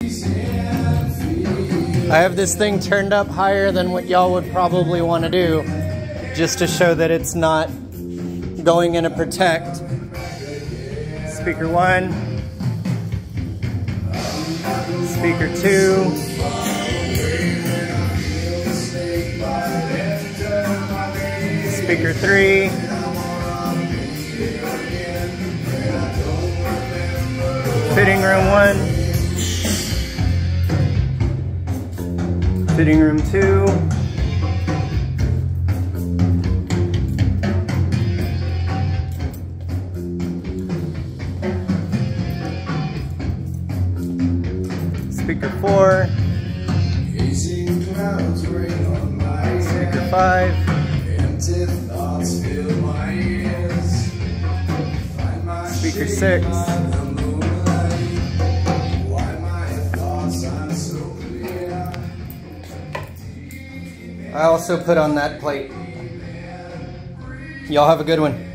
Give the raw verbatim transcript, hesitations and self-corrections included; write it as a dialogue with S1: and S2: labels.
S1: I have this thing turned up higher than what y'all would probably want to do, just to show that it's not going in a protect. Speaker one, speaker two, speaker three, fitting room one, fitting room two, speaker four, speaker five, speaker six, I also put on that plate. Y'all have a good one.